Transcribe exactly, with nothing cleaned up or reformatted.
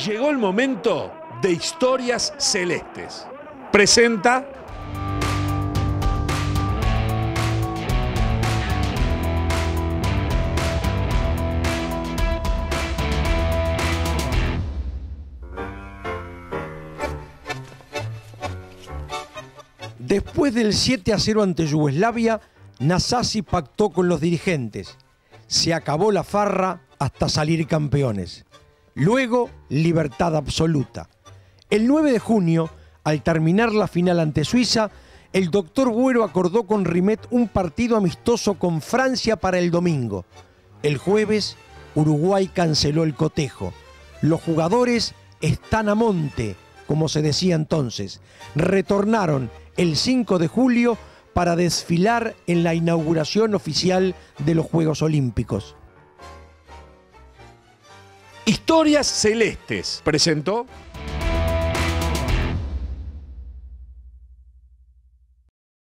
Llegó el momento de Historias Celestes. Presenta... Después del siete a cero ante Yugoslavia, Nasasi pactó con los dirigentes. Se acabó la farra hasta salir campeones. Luego, libertad absoluta. El nueve de junio, al terminar la final ante Suiza, el doctor Buero acordó con Rimet un partido amistoso con Francia para el domingo. El jueves, Uruguay canceló el cotejo. Los jugadores están a monte, como se decía entonces. Retornaron el cinco de julio para desfilar en la inauguración oficial de los Juegos Olímpicos. Historias Celestes presentó...